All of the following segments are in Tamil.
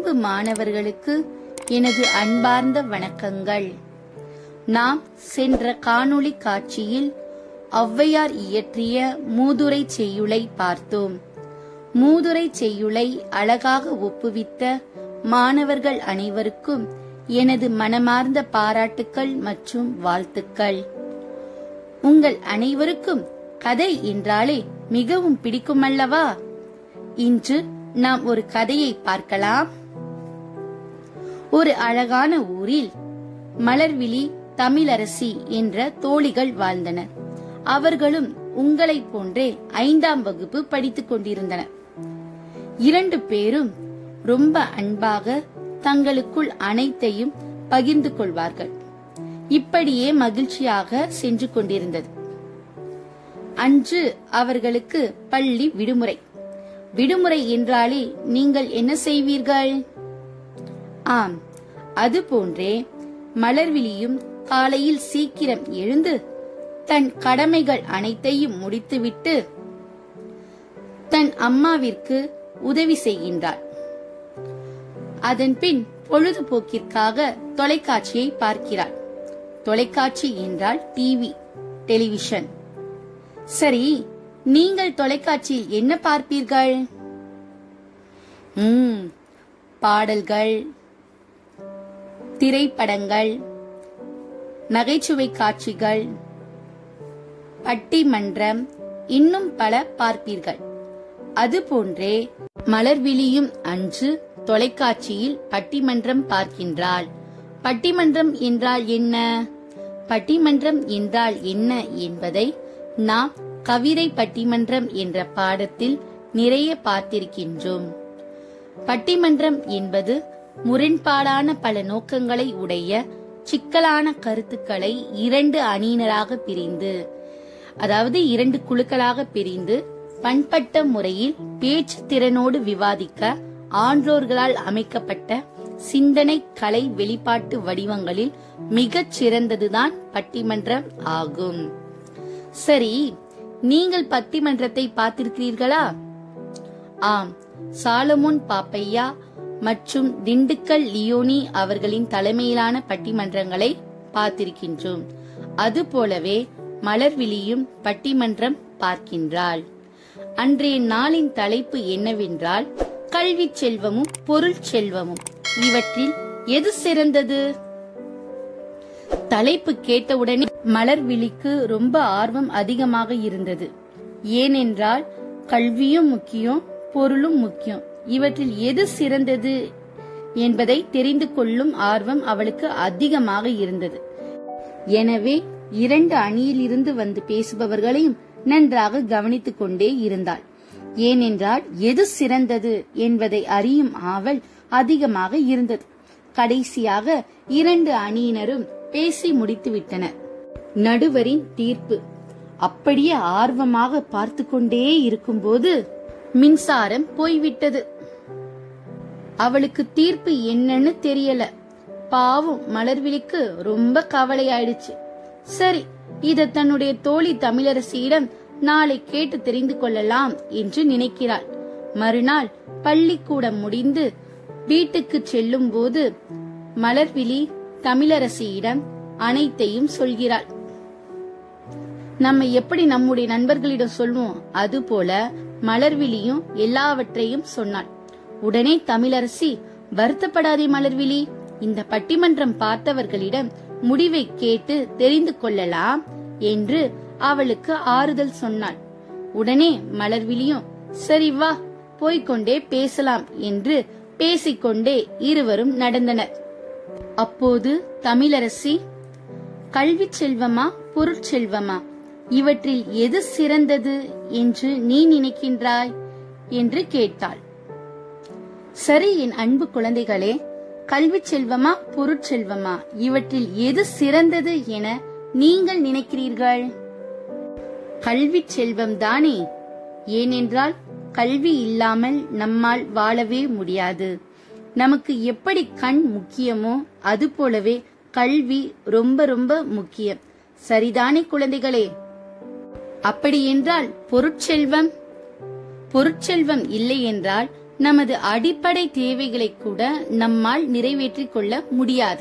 அன்பு மாணவர்களுக்கு எனது அன்பார்ந்த வணக்கங்கள். நாம் சென்ற காணொளி காட்சியில் ஔவையார் இயற்றிய மூதுரை செய்யுளை பார்த்தோம். மூதுரை செய்யுளை அழகாக ஒப்புவித்த மாணவர்கள் அனைவருக்கும் எனது மனமார்ந்த பாராட்டுக்கள் மற்றும் வாழ்த்துக்கள். உங்கள் அனைவருக்கும் கதை என்றாலே மிகவும் பிடிக்குமல்லவா? இன்று நாம் ஒரு கதையை பார்க்கலாம். ஒரு அழகான ஊரில் மலர்விழி, தமிழரசி என்ற தோழிகள் வாழ்ந்தனர். அவர்களும் உங்களைப் போன்றே 5ஆம் வகுப்பு படித்துக் கொண்டிருந்தனர். 2 பேரும் ரொம்ப அன்பாக தங்களுக்குள் அனைத்தையும் பகிர்ந்து கொள்வார்கள். இப்படியே மகிழ்ச்சியாக சென்று கொண்டிருந்தது. அன்று அவர்களுக்கு பள்ளி விடுமுறை. விடுமுறை என்றாலே நீங்கள் என்ன செய்வீர்கள்? ஆம், அது போன்றே மலர்விழியும் காலையில் சீக்கிரம் எழுந்து தன் கடமைகள் அனைத்தையும் முடித்துவிட்டு தன் அம்மாவிற்கு உதவி செய்கின்றாள். அதன்பின் பொழுதுபோக்கிற்காக தொலைக்காட்சியை பார்க்கிறாள். தொலைக்காட்சி என்றால் டிவி, டெலிவிஷன். சரி, நீங்கள் தொலைக்காட்சியில் என்ன பார்ப்பீர்கள்? பாடல்கள், திரைப்படங்கள், நகைச்சுவை காட்சிகள், பட்டிமன்றம், இன்னும் பல பார்ப்பீர்கள். அதுபோன்றே மலர்விழியும் அன்று தொலைக்காட்சியில் பட்டிமன்றம் பார்க்கின்றாள். பட்டிமன்றம் என்றால் என்ன? பட்டிமன்றம் என்றால் என்ன என்பதை நாம் கவிதை பட்டிமன்றம் என்ற பாடத்தில் நிறைய பார்த்திருக்கின்றோம். பட்டிமன்றம் என்பது முரண்பாடான பல நோக்கங்களை உடைய சிக்கலான கருத்துக்களை 2 அணியினராக பிரிந்து, அதாவது 2 குழுக்களாக பிரிந்து பண்பட்ட முறையில் பேச்சு திறனோடு விவாதிக்க ஆன்றோர்களால் அமைக்கப்பட்ட சிந்தனை கலை வெளிப்பாட்டு வடிவங்களில் மிகச் சிறந்ததுதான் பட்டிமன்றம் ஆகும். சரி, நீங்கள் பட்டிமன்றத்தை பார்த்திருக்கிறீர்களா? ஆம், சாலமோன் பாப்பையா மற்றும் திண்டுக்கல் லியோனி அவர்களின் தலைமையிலான பட்டிமன்றங்களை பார்த்திருக்கின்றோம். அதுபோலவே மலர்விழியும் பட்டிமன்றம் பார்க்கின்றாள். அன்றைய நாளின் தலைப்பு என்னவென்றால், கல்வி செல்வமும் பொருள் செல்வமும், இவற்றில் எது சிறந்தது? தலைப்பு கேட்டவுடனே மலர்விழிக்கு ரொம்ப ஆர்வம் அதிகமாக இருந்தது. ஏனென்றால் கல்வியும் முக்கியம், பொருளும் முக்கியம். இவற்றில் எது சிறந்தது என்பதை தெரிந்து கொள்ளும் ஆர்வம் அவளுக்கு அதிகமாக இருந்தது. எனவே 2 அணியில் இருந்து வந்து பேசுபவர்களையும் நன்றாக கவனித்துக் கொண்டே இருந்தாள். ஏனென்றால் எது சிறந்தது என்பதை அறியும் ஆவல் அதிகமாக இருந்தது. கடைசியாக 2 அணியினரும் பேசி முடித்து விட்டனர். நடுவரின் தீர்ப்பு. அப்படியே ஆர்வமாக பார்த்து கொண்டே இருக்கும்போது மின்சாரம் போய்விட்டது. அவளுக்கு தீர்ப்பு என்னன்னு தெரியல. பாவம் மலர்விழிக்கு ரொம்ப கவலை ஆயிடுச்சு. சரி, இத தன்னுடைய தோழி தமிழரசியிடம் நாளை கேட்டு தெரிந்து கொள்ளலாம் என்று நினைக்கிறாள். மறுநாள் பள்ளிக்கூடம் முடிந்து வீட்டுக்கு செல்லும் போது மலர்விழி தமிழரசியிடம் அனைத்தையும் சொல்கிறாள். நம்ம எப்படி நம்முடைய நண்பர்களிடம் சொல்வோம், அது போல மலர்விழியும் எல்லாவற்றையும் சொன்னாள். உடனே தமிழரசி, வருத்தப்படாதே மலர்விழி, இந்த பட்டிமன்றம் பார்த்தவர்களிடம் முடிவை கேட்டு தெரிந்து கொள்ளலாம் என்று அவளுக்கு ஆறுதல் சொன்னாள். உடனே மலர்விழியும், சரி வா, போய்கொண்டே பேசலாம் என்று பேசிக்கொண்டே இருவரும் நடந்தனர். அப்போது தமிழரசி, கல்வி செல்வமா பொருட்செல்வமா, இவற்றில் எது சிறந்தது என்று நீ நினைக்கின்றாய் என்று கேட்டாள். சரி என் அன்பு குழந்தைகளே, கல்வி செல்வமா பொருட்செல்வமா, இவற்றில் எது சிறந்தது என நீங்கள் நினைக்கிறீர்கள்? கல்வி செல்வம் தானே. ஏனென்றால் கல்வி இல்லாமல் நம்மால் வாழவே முடியாது. நமக்கு எப்படி கண் முக்கியமோ அது போலவே கல்வி ரொம்ப ரொம்ப முக்கியம். சரிதானே குழந்தைகளே? அப்படி என்றால் பொருட்செல்வம் இல்லை என்றால் நமது அடிப்படை தேவைகளை கூட நம்மால் நிறைவேற்றிக் கொள்ள முடியாது.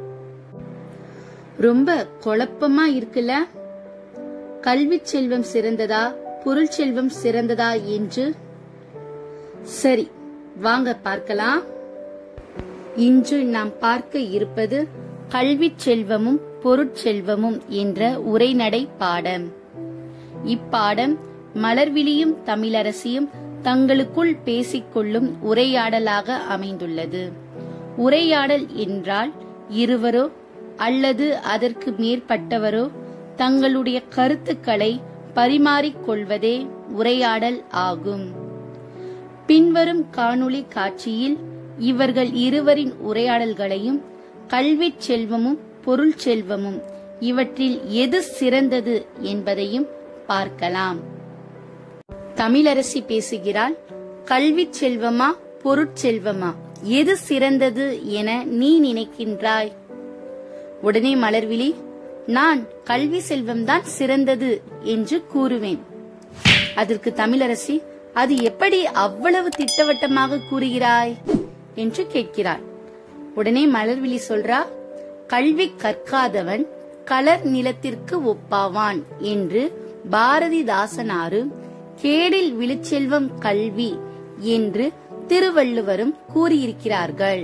ரொம்ப குழப்பமா இருக்குல்ல? கல்வி செல்வம் சிறந்ததா, பொருள் செல்வம் சிறந்ததா என்று? சரி, வாங்க பார்க்கலாம். இன்று நாம் பார்க்க இருப்பது கல்வி செல்வமும் பொருட்செல்வமும் என்ற உரைநடை பாடம். இப்பாடம் மலர்விழியும் தமிழரசியும் தங்களுக்குள் பேசிக்கொள்ளும் உரையாடலாக அமைந்துள்ளது. உரையாடல் என்றால் இருவரோ அல்லது அதற்கு மேற்பட்டவரோ தங்களுடைய கருத்துக்களை பரிமாறிக்கொள்வதே உரையாடல் ஆகும். பின்வரும் காணொளி காட்சியில் இவர்கள் இருவரின் உரையாடல்களையும் கல்வி செல்வமும் பொருள் செல்வமும் இவற்றில் எது சிறந்தது என்பதையும் பார்க்கலாம். தமிழரசி பேசுகிறாள். கல்வி செல்வமா பொருட்செல்வமா, எது சிறந்தது என நீ நினைக்கின்றாய்? உடனே மலர்விழி, நான் கல்வி செல்வம்தான் சிறந்தது என்று கூறுவேன். அதற்கு தமிழரசி, அது எப்படி அவ்வளவு திட்டவட்டமாக கூறுகிறாய் என்று கேட்கிறாள். உடனே மலர்விழி சொல்றா, கல்வி கற்காதவன் கலர் நிலத்திற்கு ஒப்பாவான் என்று பாரதிதாசனாரும் கேடில் விழுச்செல்வம் கல்வி என்று திருவள்ளுவரும் கூறியிருக்கிறார்கள்.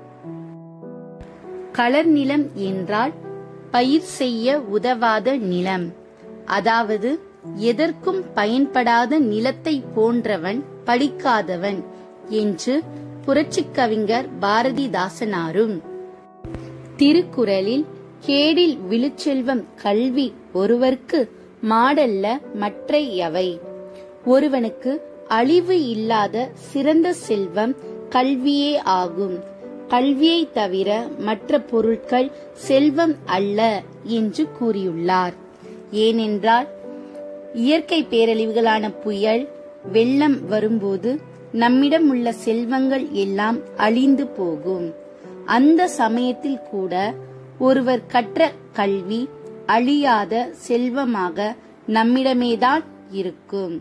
கலர் நிலம் என்றால் பயிர் செய்ய உதவாத நிலம், அதாவது எதற்கும் பயன்படாத நிலத்தை போன்றவன் படிக்காதவன் என்று புரட்சிக் கவிஞர் பாரதிதாசனாரும் திருக்குறளில் கேடில் விழுச்செல்வம் கல்வி ஒருவர்க்கு மாடல்ல மற்றையவை, ஒருவனுக்கு அழிவு இல்லாத சிறந்த செல்வம் கல்வியே ஆகும், கல்வியை தவிர மற்ற பொருட்கள் செல்வம் அல்ல என்று கூறியுள்ளார். ஏனென்றால் இயற்கை பேரழிவுகளான புயல், வெள்ளம் வரும்போது நம்மிடம் உள்ள செல்வங்கள் எல்லாம் அழிந்து போகும். அந்த சமயத்தில் கூட ஒருவர் கற்ற கல்வி அழியாத செல்வமாக நம்மிடமேதான் இருக்கும்.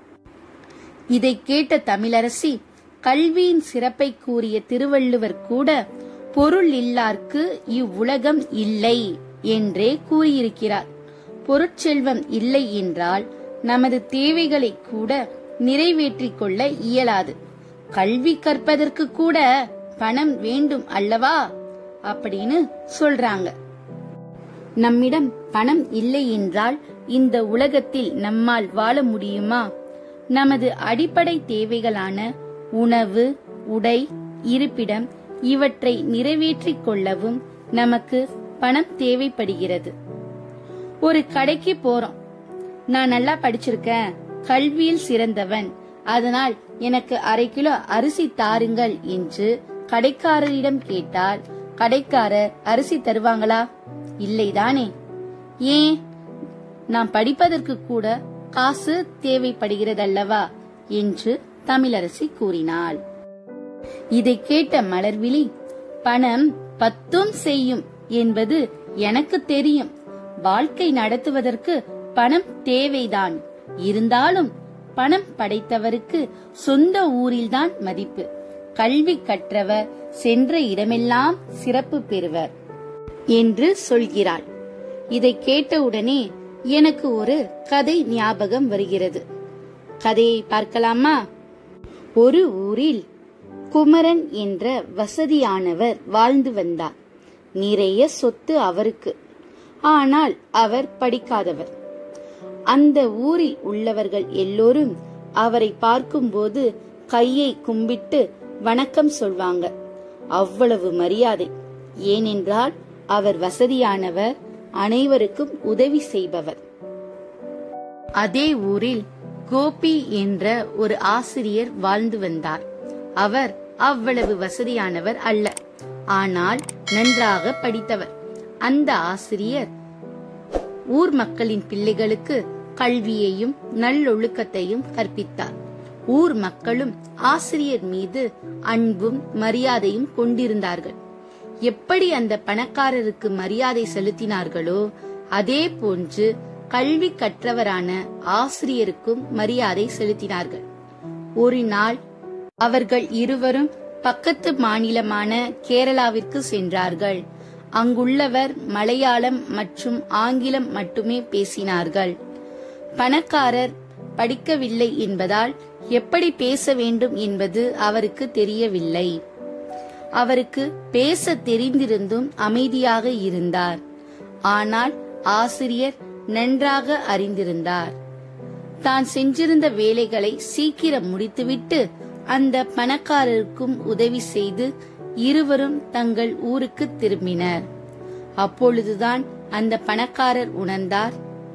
இதை கேட்ட தமிழரசி, கல்வியின் சிறப்பை கூறிய திருவள்ளுவர் கூட பொருள் இல்லார்க்கு இவ்வுலகம் இல்லை என்றே கூறியிருக்கிறார். பொருட்செல்வம் இல்லை என்றால் நமது தேவைகளை கூட நிறைவேற்றிக் கொள்ள இயலாது. கல்வி கற்பதற்கு கூட பணம் வேண்டும் அல்லவா அப்படின்னு சொல்றாங்க. நம்மிடம் பணம் இல்லை என்றால் இந்த உலகத்தில் நம்மால் வாழ முடியுமா? நமது அடிப்படை தேவைகளான உணவு, உடை, இருப்பிடம் இவற்றை நிறைவேற்றிக் கொள்ளவும் நமக்கு பணம் தேவைப்படுகிறது. ஒரு கடைக்கு போறோம். நான் நல்லா படிச்சிருக்கேன், கல்வியில் சிறந்தவன், அதனால் எனக்கு 1/2 கிலோ அரிசி தாருங்கள் என்று கடைக்காரரிடம் கேட்டால் கடைக்காரர் அரிசி தருவாங்களா? இல்லைதானே. ஏன்? நாம் படிப்பதற்கு கூட காசு தேவைப்படுகிறதல்லவா என்று தமிழரசி கூறினாள். இதை கேட்ட மலர்விழி, பணம் 10 செய்யும் என்பது எனக்கு தெரியும். வாழ்க்கை நடத்துவதற்கு பணம் தேவைதான். இருந்தாலும் பணம் படைத்தவருக்கு சொந்த ஊரில்தான் மதிப்பு. கல்வி கற்றவர் சென்ற இடமெல்லாம் சிறப்பு பெறுவர் என்று சொல்கிறாள். இதை கேட்டவுடனே எனக்கு ஒரு கதை ஞாபகம் வருகிறது. கதையை பார்க்கலாமா? ஒரு ஊரில் குமரன் என்ற வசதியானவர் வாழ்ந்து வந்தார். நிறைய சொத்து அவருக்கு. ஆனால் அவர் படிக்காதவர். அந்த ஊரில் உள்ளவர்கள் எல்லோரும் அவரை பார்க்கும்போது கையை கும்பிட்டு வணக்கம் சொல்வாங்க. அவ்வளவு மரியாதை. ஏனென்றால் அவர் வசதியானவர், அனைவருக்கும் உதவி செய்பவர். அதே ஊரில் கோபி என்ற ஒரு ஆசிரியர் வாழ்ந்து வந்தார். அவர் அவ்வளவு வசதியானவர் அல்ல, ஆனால் நன்றாக படித்தவர். அந்த ஆசிரியர் ஊர் மக்களின் பிள்ளைகளுக்கு கல்வியையும் நல்லொழுக்கத்தையும் கற்பித்தார். ஊர் மக்களும் ஆசிரியர் மீது அன்பும் மரியாதையும் கொண்டிருந்தார்கள். எப்படி அந்த பணக்காரருக்கு மரியாதை செலுத்தினார்களோ அதே போன்று கல்வி கற்றவரான ஆசிரியருக்கும் மரியாதை செலுத்தினார்கள். ஒரு நாள் அவர்கள் இருவரும் பக்கத்து மாநிலமான கேரளாவிற்கு சென்றார்கள். அங்குள்ளவர் மலையாளம் மற்றும் ஆங்கிலம் மட்டுமே பேசினார்கள். பணக்காரர் படிக்கவில்லை என்பதால் எப்படி பேச வேண்டும் என்பது அவருக்கு தெரியவில்லை. அவருக்கு பேச தெரிந்திருந்தும் அமைதியாக இருந்தார். ஆனால் ஆசிரியர் நன்றாக அறிந்திருந்தார். தான் செஞ்சிருந்த வேலைகளை சீக்கிரம் முடித்துவிட்டு அந்த பணக்காரருக்கும் உதவி செய்து இருவரும் தங்கள் ஊருக்கு திரும்பினர். அப்பொழுதுதான் அந்த பணக்காரர் உணர்ந்தார்,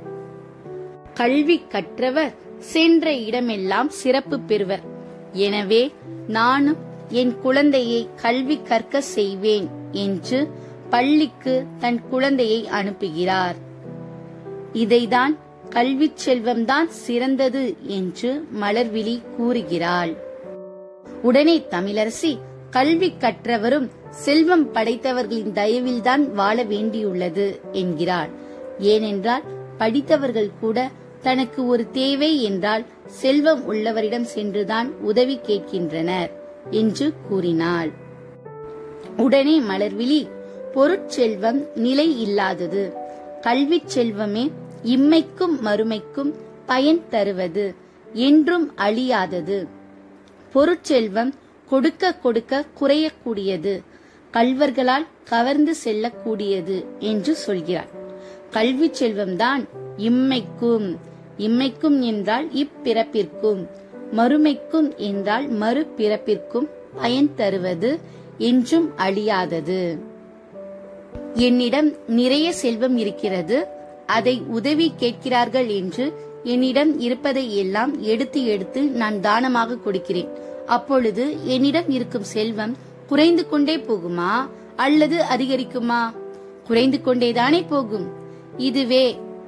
கல்வி கற்றவர் சென்ற இடமெல்லாம் சிறப்பு பெறுவர். எனவே நானும் என் குழந்தையை கல்வி கற்க செய்வேன் என்று பள்ளிக்கு தன் குழந்தையை அனுப்புகிறார். இதைதான் கல்வி செல்வம்தான் சிறந்தது என்று மலர்விழி கூறுகிறாள். உடனே தமிழரசி, கல்வி கற்றவரும் செல்வம் படைத்தவர்களின் தயவில்தான் வாழ வேண்டியுள்ளது என்கிறாள். ஏனென்றால் படித்தவர்கள் கூட தனக்கு ஒரு தேவை என்றால் செல்வம் உள்ளவரிடம் சென்றுதான் உதவி கேட்கின்றனர் என்று கூறினாள். உடனே மலர்விழி, பொருட்செல்வம் நிலை இல்லாதது, கல்வி செல்வமே இம்மைக்கும் மறுமைக்கும் பயன் தருவது, என்றும் அழியாதது. பொருட்செல்வம் கொடுக்க கொடுக்க குறையக்கூடியது, கள்வர்களால் கவர்ந்து செல்லக்கூடியது என்று சொல்கிறார். கல்வி செல்வம்தான் இம்மைக்கும், இம்மைக்கும் என்றால் இப்பிறப்பிற்கும், மறுமைக்கும் என்றால் மறுபிறப்பிற்கும் பயன் தருவது, என்றும் அழியாதது. என்னிடம் நிறைய செல்வம் இருக்கிறது, அதை உதவி கேட்கிறார்கள் என்று என்னிடம் இருப்பதை எல்லாம் எடுத்து எடுத்து நான் தானமாக கொடுக்கிறேன். அப்பொழுது என்னிடம் இருக்கும் செல்வம் குறைந்து கொண்டே போகுமா அல்லது அதிகரிக்குமா? குறைந்து கொண்டேதானே போகும். இதுவே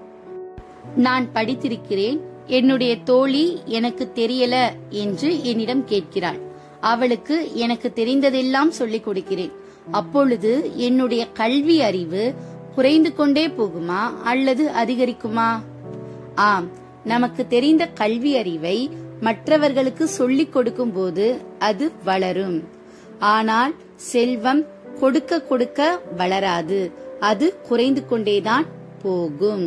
நான் படித்திருக்கிறேன், என்னுடைய தோழி எனக்கு தெரியல என்று என்னிடம் கேட்கிறாள். அவளுக்கு எனக்கு தெரிந்ததெல்லாம் சொல்லிக் கொடுக்கிறேன். அப்பொழுது என்னுடைய கல்வி அறிவு குறைந்து கொண்டே போகுமா அல்லது அதிகரிக்குமா? ஆம், நமக்கு தெரிந்த கல்வி அறிவை மற்றவர்களுக்கு சொல்லிக் கொடுக்கும் போது அது வளரும். ஆனால் செல்வம் கொடுக்க கொடுக்க வளராது, அது குறைந்து கொண்டேதான் போகும்.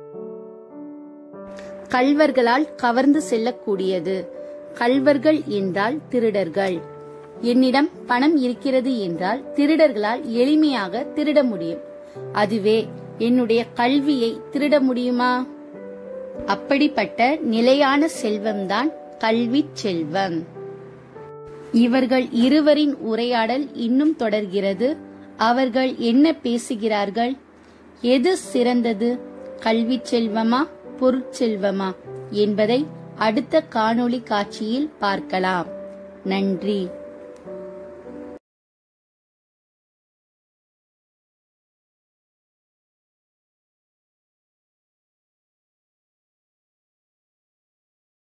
கள்வர்களால் கவர்ந்து செல்லக்கூடியது. கள்வர்கள் என்றால் திருடர்கள். என்னிடம் பணம் இருக்கிறது என்றால் திருடர்களால் எளிமையாக திருட முடியும். அதுவே என்னுடைய கல்வியை திருட முடியுமா? அப்படிப்பட்ட நிலையான செல்வம்தான் கல்வி செல்வம். இவர்கள் இருவரின் உரையாடல் இன்னும் தொடர்கிறது. அவர்கள் என்ன பேசுகிறார்கள்? எது சிறந்தது, கல்வி செல்வமா பொருட்செல்வமா என்பதை அடுத்த காணொளி காட்சியில் பார்க்கலாம். நன்றி.